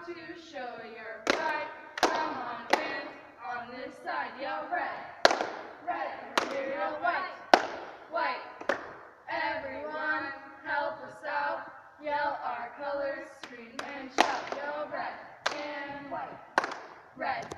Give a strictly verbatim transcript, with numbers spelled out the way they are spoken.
to show your pride. Come on, fans, on this side, yell red. Red, here yell white. White, everyone, help us out. Yell our colors, scream and shout. Yell red and white. Red.